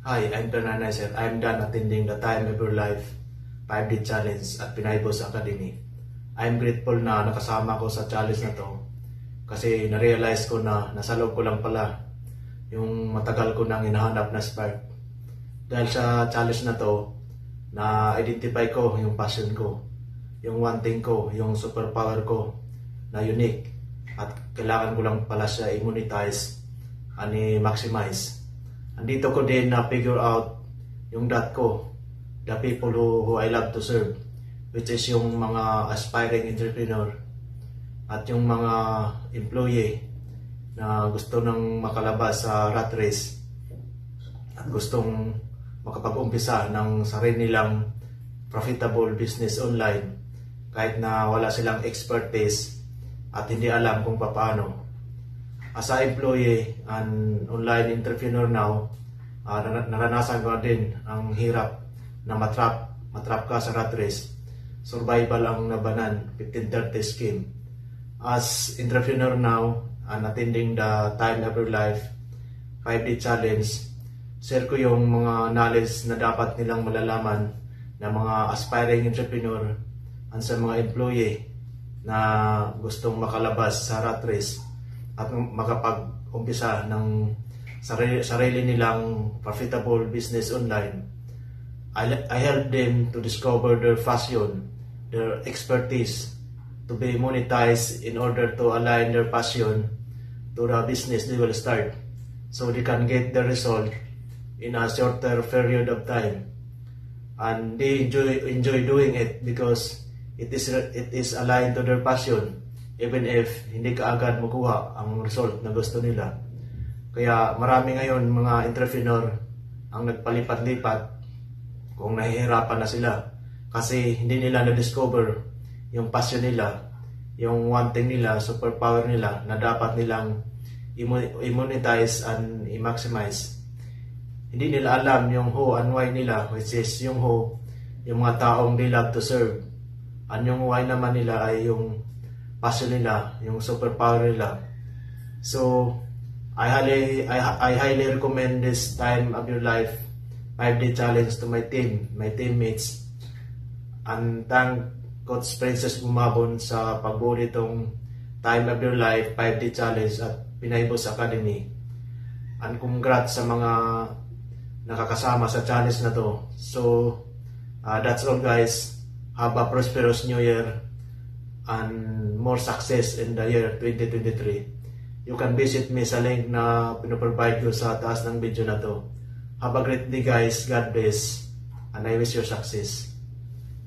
Hi, I'm fernan. I'm done attending the Time of Your Life 5-day challenge at Pinay Boss Academy. I'm grateful na nakasama ko sa challenge na to kasi na-realize ko na nasa loob ko lang pala yung matagal ko nang hinahanap na spark. Dahil sa challenge na to, na-identify ko yung passion ko, yung one thing ko, yung superpower ko na unique at kailangan ko lang pala siya i-monetize and i-maximize. Andito ko din na figure out yung dot ko, the people who I love to serve, which is yung mga aspiring entrepreneur at yung mga employee na gusto nang makalabas sa rat race at gustong makapag-umpisa ng sarili nilang profitable business online kahit na wala silang expertise at hindi alam kung paano. As a employee and online entrepreneur now, naranasan ko din ang hirap na matrap ka sa rat race. Survival ang labanan, 15-30 scheme. As entrepreneur now and attending the Time of Your Life 5-day challenge, share ko yung mga knowledge na dapat nilang malalaman ng mga aspiring entrepreneur and sa mga employee na gustong makalabas sa rat race at makapag-umpisa ng sarili nilang profitable business online. I help them to discover their passion, their expertise, to be monetized in order to align their passion to the business they will start so they can get the result in a shorter period of time. And they enjoy doing it because it is aligned to their passion, even if hindi ka agad makuha ang result na gusto nila. Kaya marami ngayon mga entrepreneur ang nagpalipat-lipat kung nahihirapan na sila kasi hindi nila na-discover yung passion nila, yung one thing nila, superpower nila na dapat nilang i-monetize and i-maximize. Hindi nila alam yung who and why nila, which is yung who, yung mga taong they love to serve. And yung why naman nila ay yung passion nila, yung superpower nila. So, I highly recommend this Time of Your Life 5-day challenge to my team, my teammates. And thank Coach Princess Bumabon sa pagbuo nitong Time of Your Life 5-day challenge at Pinay Boss Academy. And congrats sa mga nakakasama sa challenge na to. So, that's all guys. Have a prosperous New Year and more success in the year 2023. You can visit me sa link na pinoprovide ko sa taas ng video na to. Have a great day guys. God bless. And I wish you success.